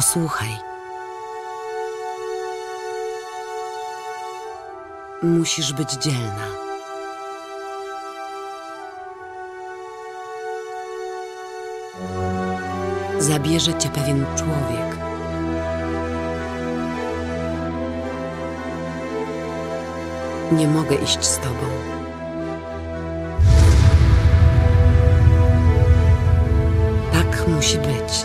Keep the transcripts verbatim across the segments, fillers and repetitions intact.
Posłuchaj. Musisz być dzielna. Zabierze cię pewien człowiek. Nie mogę iść z tobą. Tak musi być.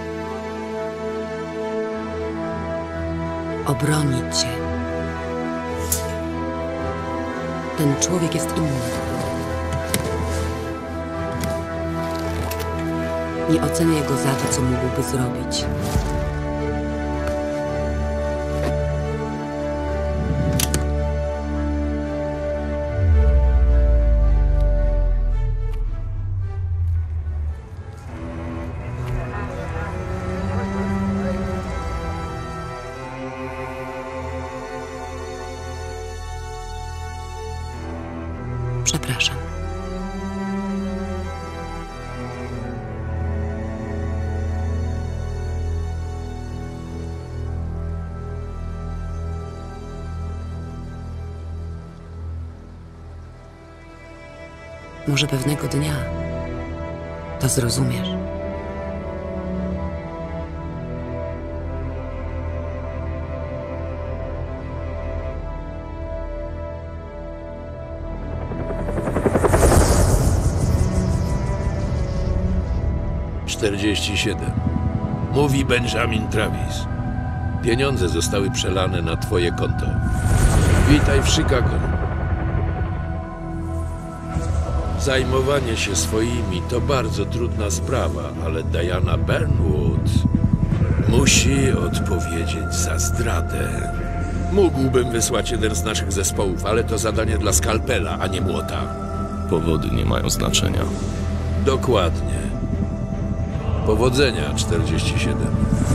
Obronić cię. Ten człowiek jest inny. Nie oceniaj go za to, co mógłby zrobić. Przepraszam. Może pewnego dnia to zrozumiesz. czterdzieści siedem. Mówi Benjamin Travis. Pieniądze zostały przelane na twoje konto. Witaj w Chicago. Zajmowanie się swoimi to bardzo trudna sprawa, ale Diana Burnwood musi odpowiedzieć za zdradę. Mógłbym wysłać jeden z naszych zespołów, ale to zadanie dla skalpela, a nie młota. Powody nie mają znaczenia. Dokładnie. Powodzenia, czterdzieści siedem.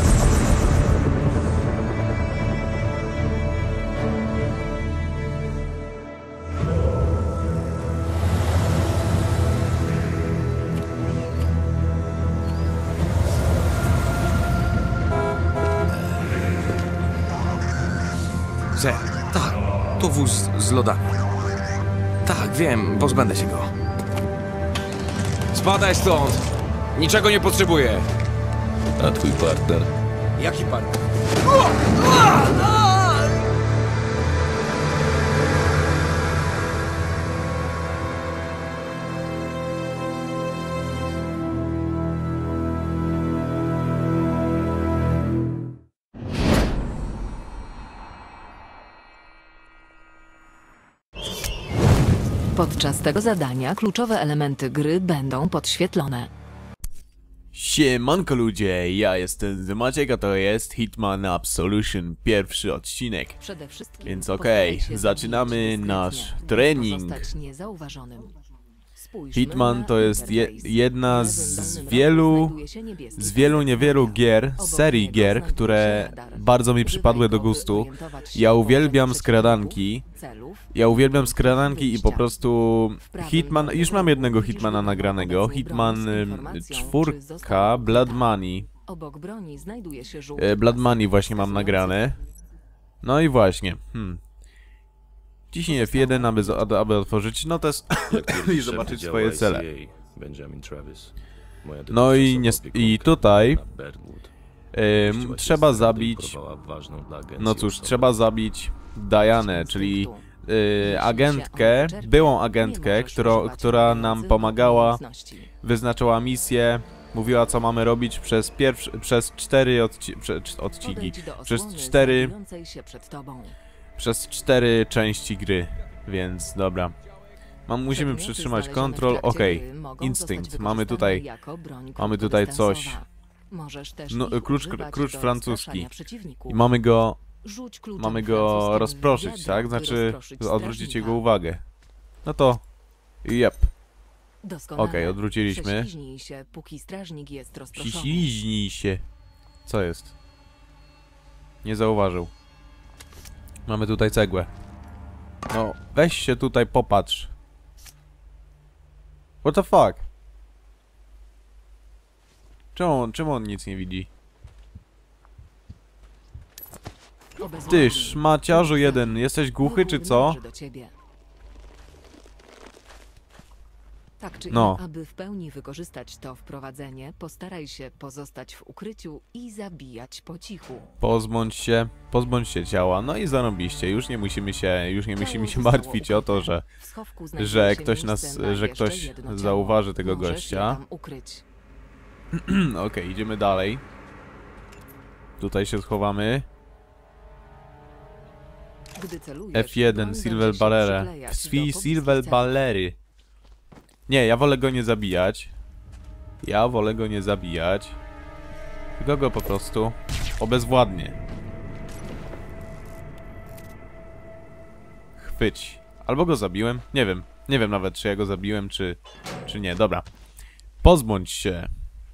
Że, tak, to wóz z lodami. Tak, wiem, pozbędę się go. Spadaj stąd! Niczego nie potrzebuję. A twój partner? Jaki partner? Podczas tego zadania kluczowe elementy gry będą podświetlone. Siemanko ludzie, ja jestem Maciek, a to jest Hitman Absolution, pierwszy odcinek. Przede wszystkim Więc okej, okay, zaczynamy nasz trening. Hitman to jest je, jedna z wielu, z wielu niewielu gier, serii gier, które bardzo mi przypadły do gustu. Ja uwielbiam skradanki. Ja uwielbiam skradanki i po prostu Hitman, już mam jednego Hitmana nagranego, Hitman czwórka, Blood Money. Blood Money właśnie mam nagrane. No i właśnie, hmm. Ciśnij F jeden, aby, aby otworzyć notes i zobaczyć swoje cele. No i, nie, i tutaj ym, trzeba zabić, no cóż, trzeba zabić Dianę, czyli y, agentkę, byłą agentkę, która, która nam pomagała, wyznaczała misję, mówiła co mamy robić przez pierwszy, przez cztery odci prze, odcinki, przez cztery... Przez cztery części gry, więc dobra. Mam, musimy przytrzymać kontrol. Okej, okay. Instynkt. Mamy tutaj, mamy tutaj coś. No, klucz, klucz francuski. I mamy go, mamy go rozproszyć, tak? Znaczy, odwrócić jego uwagę. No to, jep. Okej, okay, odwróciliśmy. Prześliźnij się. Co jest? Nie zauważył. Mamy tutaj cegłę. No, weź się tutaj popatrz. What the fuck? Czemu on, czemu on nic nie widzi? Ty, szmaciarzu jeden, jesteś głuchy czy co? Do ciebie. Tak czy No. inaczej, aby w pełni wykorzystać to wprowadzenie, postaraj się pozostać w ukryciu i zabijać po cichu. Pozbądź się, pozbądź się ciała, no i zarobiście, już nie musimy się, już nie musimy się martwić o to, że, W schowku znajduje że się ktoś nas, miejsce na że jeszcze ktoś jedno ciało. zauważy tego Możesz je gościa. tam ukryć. Okej, idziemy dalej. Tutaj się schowamy. Gdy celujesz, F jeden, broń Silver będzie się Ballerę. przyklejać do Swi pobliskich Silver celów. Ballery. Nie, ja wolę go nie zabijać. Ja wolę go nie zabijać. Tylko go po prostu obezwładnię. Chwyć. Albo go zabiłem? Nie wiem. Nie wiem nawet, czy ja go zabiłem, czy, czy nie. Dobra. Pozbądź się.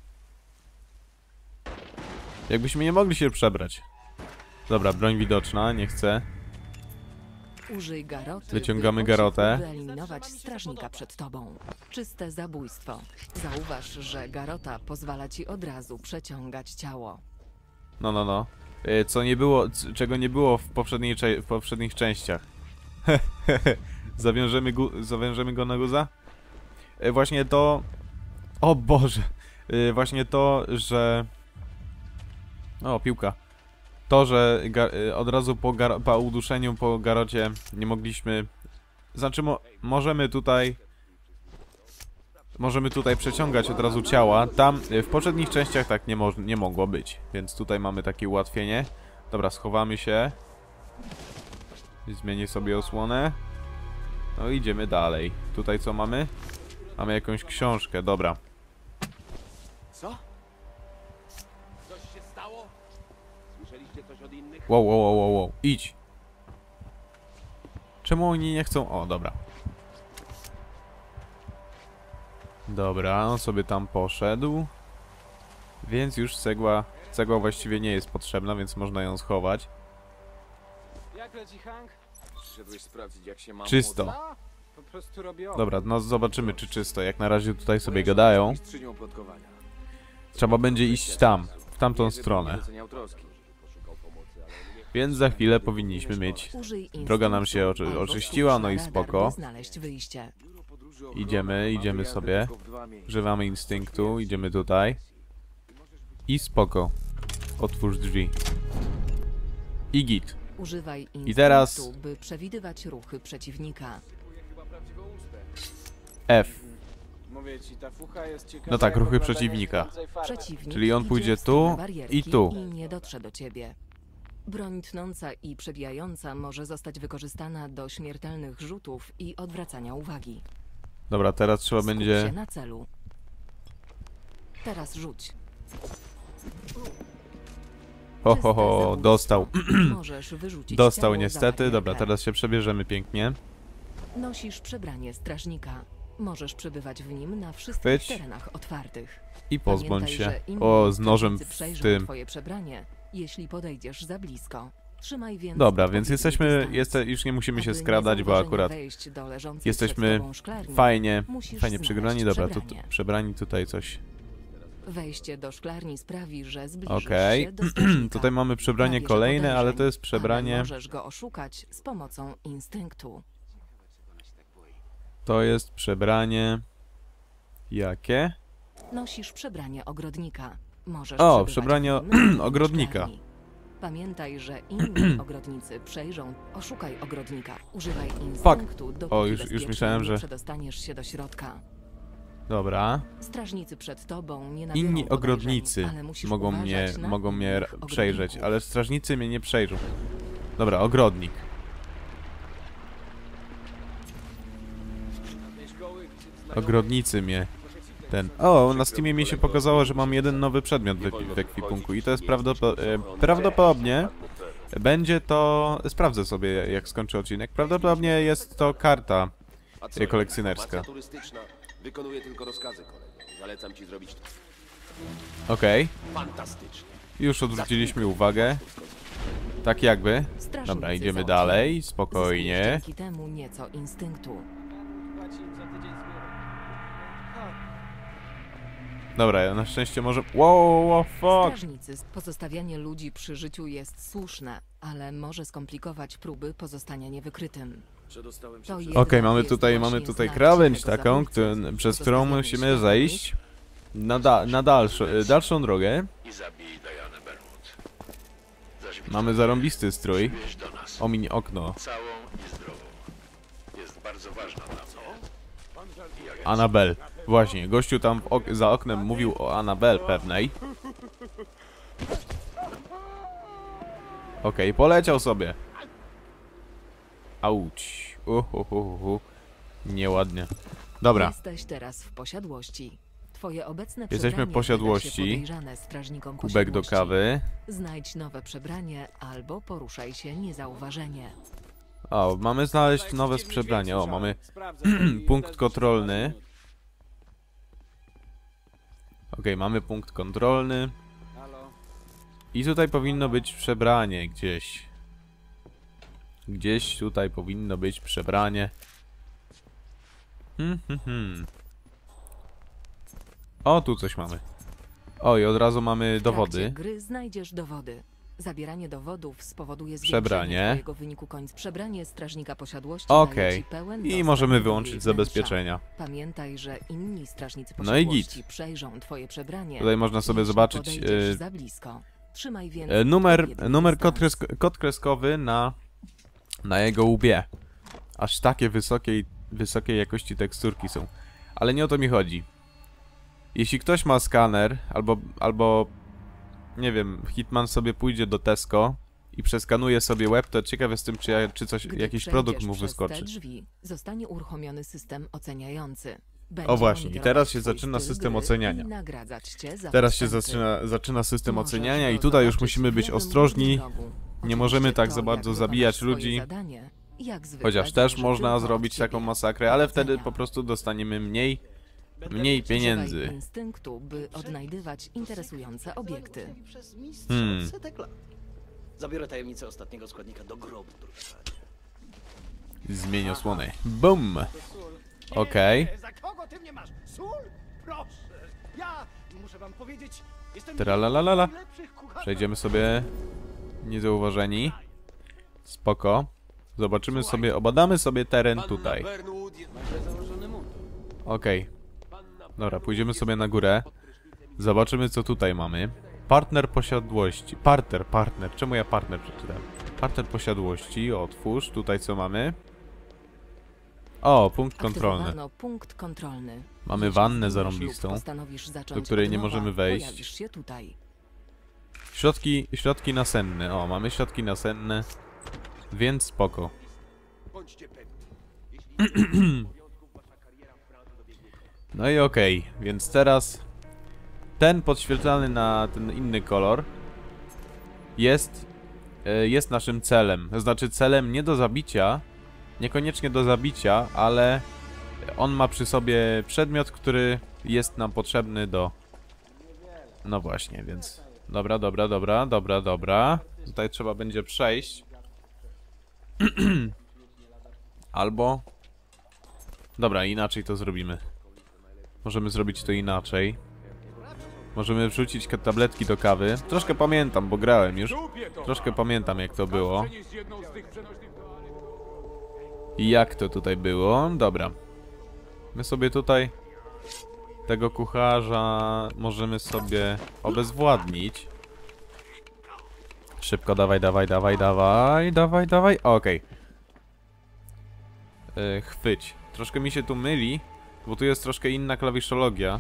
Jakbyśmy nie mogli się przebrać. Dobra, broń widoczna, nie chcę. Użyj garoty, Wyciągamy by garotę. wyeliminować strażnika przed tobą. Czyste zabójstwo. Zauważ, że garota pozwala ci od razu przeciągać ciało. No, no, no. Y, Co nie było, c- czego nie było w, poprzedniej, cze- w poprzednich częściach. Zawiążemy, gu- zawiążemy go na guza? Y, Właśnie to... O Boże. Y, Właśnie to, że... O, piłka. To, że ga- y, od razu po, gar- po uduszeniu, po garocie nie mogliśmy... Znaczy, mo możemy tutaj... Możemy tutaj przeciągać od razu ciała. Tam y, w poprzednich częściach tak nie, mo nie mogło być. Więc tutaj mamy takie ułatwienie. Dobra, schowamy się. Zmienię sobie osłonę. No i idziemy dalej. Tutaj co mamy? Mamy jakąś książkę, dobra. Co? Coś się stało? Słyszeliście coś od innych? Wow, wow, wow, wow, wow. Idź. Czemu oni nie chcą? O, dobra. Dobra, on sobie tam poszedł. Więc już cegła... Cegła właściwie nie jest potrzebna, więc można ją schować. Jak leci Hank? Przyszedłeś sprawdzić, jak się mam Czysto. modla? Po prostu robię opis. Dobra, no zobaczymy czy czysto. Jak na razie tutaj sobie gadają. Mistrzynią plotkowania. Trzeba będzie iść tam, w tamtą stronę. Doceniał troski. Więc za chwilę powinniśmy mieć... Użyj Droga nam się instynktu oczy- albo oczyściła, no i słuchaj radar, spoko. by znaleźć wyjście. Idziemy, idziemy sobie. Używamy instynktu, idziemy tutaj. I spoko. Otwórz drzwi. I git. Używaj instynktu, I teraz- by przewidywać ruchy przeciwnika. F. Mówię ci, ta fucha jest ciekawa. No tak, jak ruchy oglądanie przeciwnika. śpiącej farmy. Przeciwnik Czyli on idzie pójdzie w stronę tu barierki i tu. i nie dotrze do ciebie. Broń tnąca i przebijająca może zostać wykorzystana do śmiertelnych rzutów i odwracania uwagi. Dobra, teraz trzeba Skup będzie... się na celu. Teraz rzuć. Ho, Czyste ho, ho, zabójstwo. dostał. Możesz wyrzucić Dostał ciało za niestety. barierkę. Dobra, teraz się przebierzemy pięknie. Nosisz przebranie strażnika. Możesz przebywać w nim na wszystkich Chwyć. terenach otwartych. I pozbądź Pamiętaj, się. że inni O, z nożem strażnicy w przejrzą tym. twoje przebranie, jeśli podejdziesz za blisko. Trzymaj więc Dobra, więc odpowiedni jesteśmy... dystans. Jest, już nie musimy się Aby skradać, bo niezauważenie akurat wejść do leżącej jesteśmy przed tobą szklarni, fajnie, musisz fajnie znaleźć przebrani. Dobra, tu, tu przebranie. przebrani tutaj coś. Wejście do szklarni sprawi, że zbliżysz Okej. się do strażnika. Tutaj mamy przebranie Nabierze kolejne, ale podejrzeń, to jest przebranie... ale możesz go oszukać z pomocą instynktu. To jest przebranie... Jakie? Nosisz przebranie ogrodnika. Możesz O, przebywać przebranie w nim lub ogrodnika. szklarni. Pamiętaj, że inni ogrodnicy przejrzą. Oszukaj ogrodnika. Używaj instynktu, dopóki O, już- już bezpiecznie myślałem, nie że- przedostaniesz się do środka. Dobra. Strażnicy przed tobą nie nabiorą Inni podejrzeń, ogrodnicy ale musisz mogą mnie, uważać na mogą mnie innych r- przejrzeć, ogrodników. ale strażnicy mnie nie przejrzą. Dobra, ogrodnik. Ogrodnicy mnie... Ten... O, na Steamie mi się pokazało, że mam jeden nowy przedmiot w, ekwi- w ekwipunku i to jest prawdopo e, prawdopodobnie... Będzie to... Sprawdzę sobie, jak skończy odcinek. Prawdopodobnie jest to karta e, kolekcjonerska. Informacja turystyczna. Wykonuję tylko rozkazy, kolego. Zalecam ci zrobić to. Okej. Fantastycznie. Już odwróciliśmy uwagę. Tak jakby. Strażnicy Dobra, idziemy zaocznią. dalej, Zyskujesz spokojnie. dzięki temu nieco instynktu. Dobra, ja na szczęście może... Wow, wow, fuck! Strażnicy, pozostawianie ludzi przy życiu jest słuszne, ale może skomplikować próby pozostania niewykrytym. Przedostałem się To przez... jedno Okej, mamy jest tutaj, właśnie mamy tutaj znak krawędź cichego taką, zabójcy. którą, przez którą Pozostawiamy musimy świadomość. zejść na, da, na dalszą, dalszą drogę. I zabij Dianę Bernwood. Zaś Mamy zarąbisty strój. wieź do nas. Omiń okno. Całą i zdrową. Jest bardzo ważna dla mnie. Annabel. Właśnie, gościu tam w ok za oknem mówił o Annabel pewnej. Okej, poleciał sobie. Auć. Uhuhuhu. Nieładnie. Dobra, Jesteś teraz w posiadłości. Twoje obecne Jesteśmy w przebranie posiadłości. wyda się podejrzane strażnikom kubek do posiadłości. kawy. Znajdź nowe przebranie albo poruszaj się niezauważenie. O, mamy znaleźć nowe przebranie. O, mamy Sprawdzę sobie punkt jeden kontrolny. Okej, mamy punkt kontrolny. Halo? I tutaj powinno być przebranie gdzieś. Gdzieś tutaj powinno być przebranie. Hmm, hmm, hmm. O, tu coś mamy. O, i od razu mamy W trakcie dowody. gry znajdziesz dowody. Zabieranie dowodów spowoduje Przebranie. zwiększenie twojego wyniku końca. Przebranie strażnika posiadłości Okej. daje ci pełen I dostęp możemy do wyłączyć jej wnętrza. zabezpieczenia. Pamiętaj, że inni strażnicy No i posiadłości git. przejrzą twoje przebranie. Tutaj można sobie jeśli zobaczyć podejdziesz e, za blisko. Trzymaj więc e, numer, odpowiedni numer kod, dystans. kresk kod kreskowy na, na jego łbie. Aż takie wysokiej, wysokiej jakości teksturki są. Ale nie o to mi chodzi. Jeśli ktoś ma skaner, albo, albo nie wiem, Hitman sobie pójdzie do Tesco i przeskanuje sobie web, to ciekaw jestem, czy, ja, czy coś, Gdy jakiś przejdziesz produkt mu przez te wyskoczy. drzwi, zostanie uruchomiony system oceniający. O Będzie właśnie, i monitorować teraz się twój zaczyna styl system gry oceniania. i nagradzać cię za Teraz się postępy. zaczyna, zaczyna system Możesz oceniania go i tutaj już zobaczyć musimy w być lewym ostrożni. górnym rogu. Nie możemy Oczywiście tak to, za jak bardzo wykonasz zabijać swoje ludzi. zadanie, jak zwykle Chociaż też zależy można tylko od zrobić ciebie. taką masakrę, ale wtedy Powodzenia. po prostu dostaniemy mniej, mniej Używaj pieniędzy. instynktu, by odnajdywać interesujące obiekty. Przez mistrza Hmm. setek lat. Zabiorę tajemnicę ostatniego składnika do grobu, drugi. Zmień osłonę. Bum! Okej. Za kogo ty mnie masz? Sól? Proszę. Ja muszę wam powiedzieć, jestem Tralalalala. jednym z najlepszych kucharzy. Przejdziemy sobie niezauważeni. Spoko. Zobaczymy sobie, obadamy sobie teren tutaj. Okej. Dobra, pójdziemy sobie na górę. Zobaczymy, co tutaj mamy. Partner posiadłości. Partner, partner. Czemu ja partner przeczytałem? Partner posiadłości. Otwórz. Tutaj co mamy? O, punkt kontrolny. Aktywowano punkt kontrolny. Mamy Jeśli wannę zdążysz zarąbistą, lub postanowisz zacząć do której od nie nowa, możemy wejść. pojawisz się tutaj. Środki, środki nasenne. O, mamy środki nasenne. Więc spoko. No i okej, więc teraz ten podświetlany na ten inny kolor jest, e, jest naszym celem. To znaczy celem nie do zabicia, niekoniecznie do zabicia, ale on ma przy sobie przedmiot, który jest nam potrzebny do... No właśnie, więc... Dobra, dobra, dobra, dobra, dobra. Tutaj trzeba będzie przejść. Albo... Dobra, inaczej to zrobimy. Możemy zrobić to inaczej. Możemy wrzucić tabletki do kawy. Troszkę pamiętam, bo grałem już. Troszkę pamiętam, jak to było. I jak to tutaj było. Dobra. My sobie tutaj tego kucharza możemy sobie obezwładnić. Szybko, dawaj, dawaj, dawaj, dawaj, dawaj, dawaj. Okej. Yy, chwyć. Troszkę mi się tu myli, bo tu jest troszkę inna klawiszologia.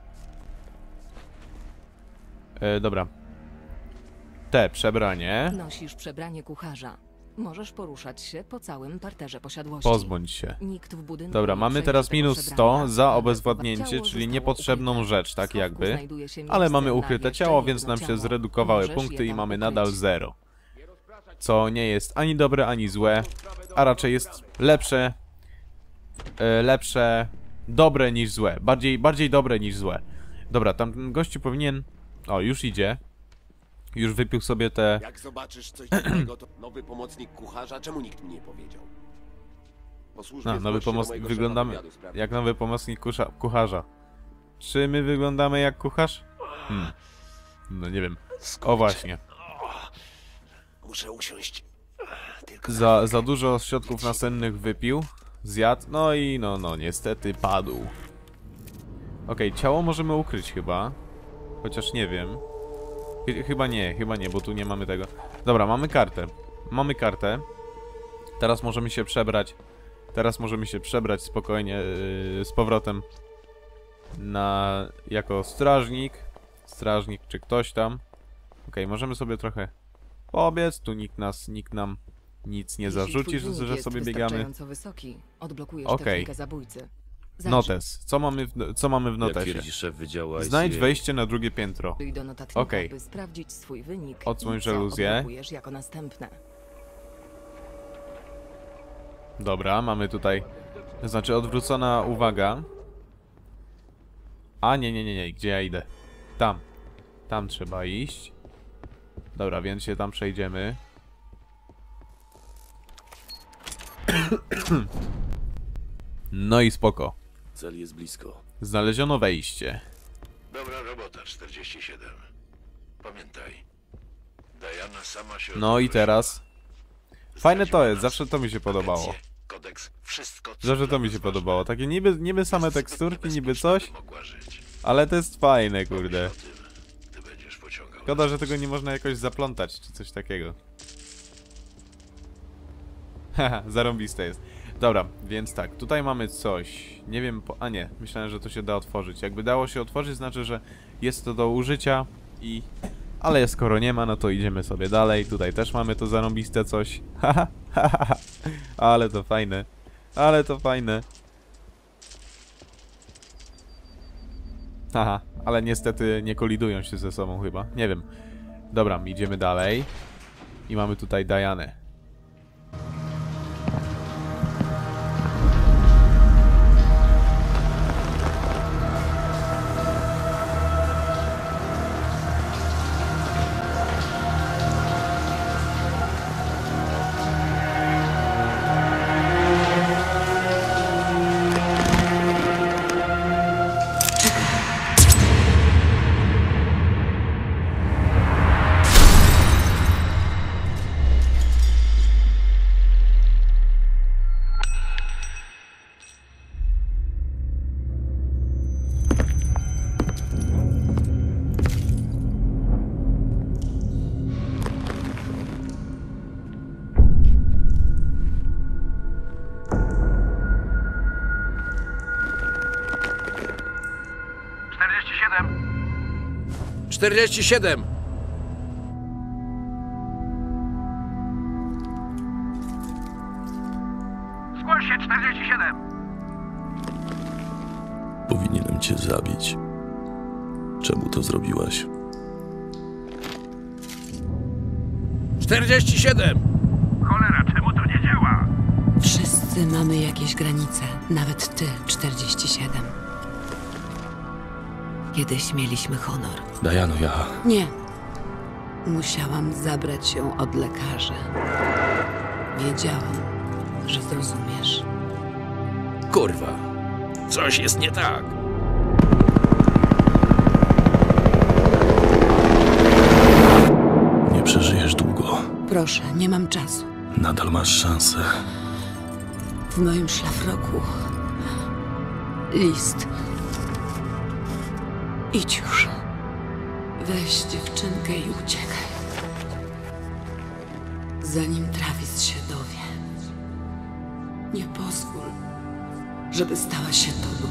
Yy, dobra. Te, przebranie. Nosisz przebranie kucharza. Możesz poruszać się po całym parterze posiadłości. Pozbądź się. Nikt w budynku Dobra, nie mamy przejdzie teraz tego minus przebrania, sto za ale obezwładnięcie, ciało czyli zostało niepotrzebną ukryte. rzecz, tak W schowku jakby. znajduje się Ale miejsce mamy na ukryte jeszcze ciało, jedno więc nam się ciało. zredukowały Możesz punkty je i tam mamy ukryć. nadal zero. Co nie jest ani dobre, ani złe, a raczej jest lepsze, e, lepsze, dobre niż złe. Bardziej, bardziej dobre niż złe. Dobra, tam gościu powinien... O, już idzie. Już wypił sobie te... Jak zobaczysz coś takiego, to nowy pomocnik kucharza, czemu nikt mi nie powiedział? Posłusznie No, nowy zgłoś się do pomocnik, mojego wyglądamy szefa wywiadu, sprawdź. jak nowy pomocnik kusza, kucharza. Czy my wyglądamy jak kucharz? Hmm. No nie wiem. O właśnie. Muszę usiąść. Tylko Za, za dużo środków nasennych wypił, zjadł, no i no, no, niestety padł. Okej, okay, ciało możemy ukryć chyba. Chociaż nie wiem. Ch chyba nie, chyba nie, bo tu nie mamy tego. Dobra, mamy kartę. Mamy kartę. Teraz możemy się przebrać. Teraz możemy się przebrać spokojnie yy, z powrotem na jako strażnik. Strażnik czy ktoś tam. Okej, okay, możemy sobie trochę pobiec. Tu nikt nas, nikt nam nic nie zarzuci, że, że sobie biegamy. Wysoki, odblokujesz Okej. technikę zabójcy. Zacznij. Notes. Co mamy w, co mamy w notesie? Znajdź wejście na drugie piętro. Do notatnika, Okej. by sprawdzić swój wynik. Odsłoń i co żaluzję. odblokujesz jako następne. Dobra, mamy tutaj. Znaczy odwrócona uwaga. A nie, nie, nie, nie. Gdzie ja idę? Tam. Tam trzeba iść. Dobra, więc się tam przejdziemy. No i spoko. Cel jest blisko. Znaleziono wejście. Dobra robota, czterdzieści siedem. Pamiętaj. Diana sama się... No i teraz... Fajne to jest, zawsze to mi się podobało. Kodeks, wszystko, co Zawsze to mi się podobało. Takie niby, niby same teksturki, niby coś. Ale to jest fajne, kurde. Szkoda, że tego nie można jakoś zaplątać, czy coś takiego. Haha, zarąbiste jest. Dobra, więc tak, tutaj mamy coś. Nie wiem, po... a nie, myślałem, że to się da otworzyć. Jakby dało się otworzyć, znaczy, że jest to do użycia i... Ale skoro nie ma, no to idziemy sobie dalej. Tutaj też mamy to zarąbiste coś. Haha, haha, ale to fajne. Ale to fajne. Haha, ale niestety nie kolidują się ze sobą chyba. Nie wiem. Dobra, idziemy dalej. I mamy tutaj Dianę. czterdzieści siedem! Zgłoś się, czterdzieści siedem! Powinienem cię zabić. Czemu to zrobiłaś? czterdzieści siedem! Cholera, czemu to nie działa? Wszyscy mamy jakieś granice, nawet ty, czterdzieści siedem. Kiedyś mieliśmy honor. Diano, ja... Nie. Musiałam zabrać ją od lekarza. Wiedziałam, że zrozumiesz. Kurwa, coś jest nie tak. Nie przeżyjesz długo. Proszę, nie mam czasu. Nadal masz szansę. W moim szlafroku list. Idź już. Weź dziewczynkę i uciekaj. Zanim Travis się dowie. Nie pozwól, żeby stała się tobą.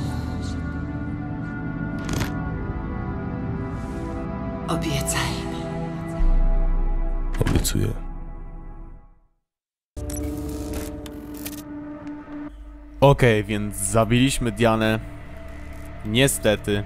Obiecaj. Obiecuję. Okej, okay, więc zabiliśmy Dianę. Niestety.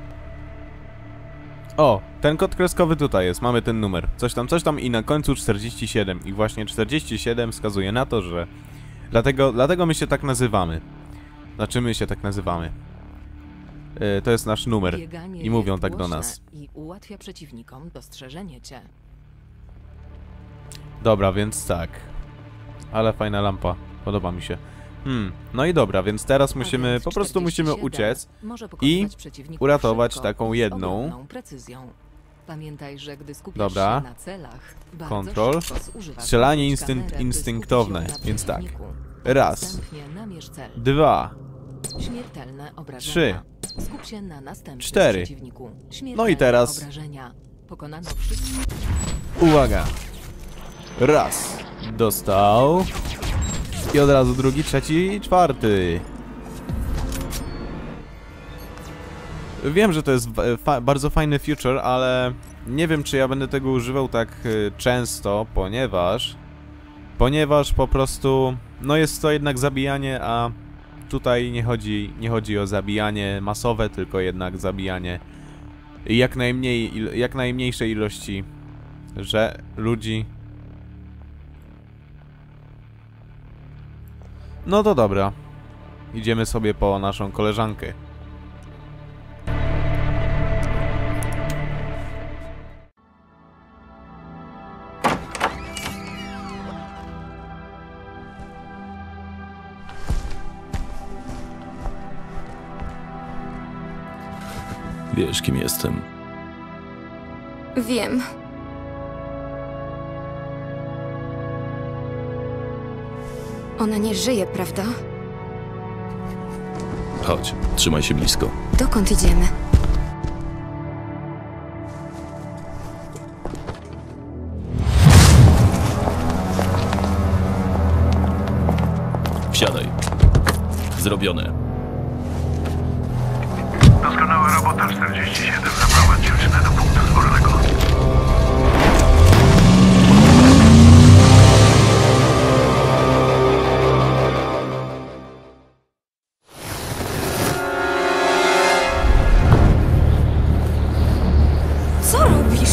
O, ten kod kreskowy tutaj jest, mamy ten numer. Coś tam, coś tam i na końcu czterdzieści siedem. I właśnie czterdzieści siedem wskazuje na to, że... Dlatego, dlatego my się tak nazywamy. Znaczy my się tak nazywamy. Yy, to jest nasz numer. Bieganie I mówią jest tak do głośne nas. I ułatwia przeciwnikom dostrzeżenie cię. Dobra, więc tak. Ale fajna lampa. Podoba mi się. Hmm, no i dobra, więc teraz musimy, Agent po prostu musimy czterdzieści siedem uciec może i pokonywać przeciwników uratować szybko taką i z jedną. ogromną precyzją. Pamiętaj, że gdy skupiasz Dobra. się na celach, bardzo Kontrol. szybko zużywasz Strzelanie kamerę, instynkt, by instynktowne, skupić się na więc tak. przeciwniku. Raz, Następnie namierz cel. dwa, Śmiertelne obrażenia. trzy, Skup się na następnym cztery. przeciwniku. Śmiertelne No i teraz- obrażenia. Pokonano wszystkich. uwaga. Raz. Dostał. I od razu drugi, trzeci, czwarty. Wiem, że to jest fa bardzo fajny feature, ale nie wiem, czy ja będę tego używał tak y, często, ponieważ... Ponieważ po prostu... No jest to jednak zabijanie, a tutaj nie chodzi, nie chodzi o zabijanie masowe, tylko jednak zabijanie jak najmniej, il jak najmniejszej ilości że ludzi. No to dobra. Idziemy sobie po naszą koleżankę. Wiesz, kim jestem. Wiem. Ona nie żyje, prawda? Chodź, trzymaj się blisko. Dokąd idziemy? Wsiadaj. Zrobione. Doskonała robota, czterdzieści siedem. Zaprowadź dziewczynę do punktu zborowego. Co robisz?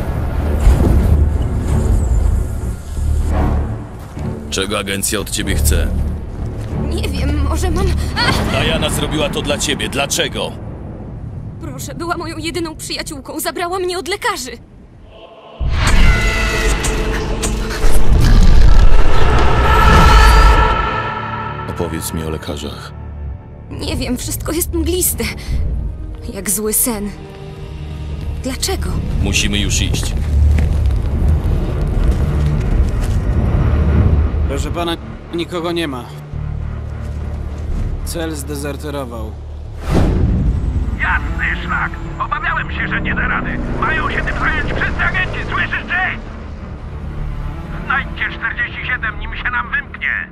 Czego agencja od ciebie chce? Nie wiem, może mam... Ach! Diana zrobiła to dla ciebie. Dlaczego? Proszę, była moją jedyną przyjaciółką. Zabrała mnie od lekarzy. Opowiedz mi o lekarzach. Nie wiem, wszystko jest mgliste. Jak zły sen. Dlaczego? Musimy już iść. Proszę pana, nikogo nie ma. Cel zdezerterował. Jasny szlak! Obawiałem się, że nie da rady. Mają się tym zająć wszyscy agenci, słyszysz, Jay? Znajdźcie czterdzieści siedem, nim się nam wymknie.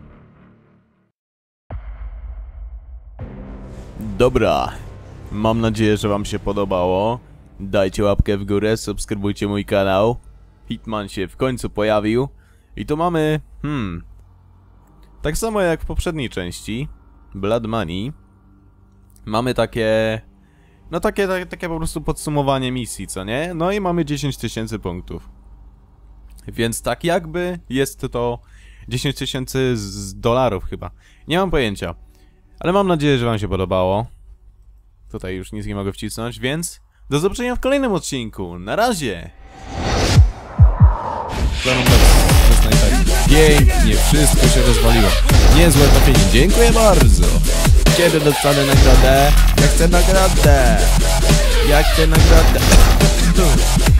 Dobra. Mam nadzieję, że wam się podobało. Dajcie łapkę w górę, subskrybujcie mój kanał. Hitman się w końcu pojawił. I tu mamy... Hmm... Tak samo jak w poprzedniej części. Blood Money. Mamy takie... No takie, takie, takie po prostu podsumowanie misji, co nie? No i mamy dziesięć tysięcy punktów. Więc tak jakby jest to dziesięć tysięcy z dolarów chyba. Nie mam pojęcia. Ale mam nadzieję, że wam się podobało. Tutaj już nic nie mogę wcisnąć, więc... Do zobaczenia w kolejnym odcinku. Na razie! Pięknie, wszystko się rozwaliło. Niezłe trafienie, dziękuję bardzo. Kiedy dostanę nagrodę? Ja chcę nagrodę. Ja chcę nagrodę.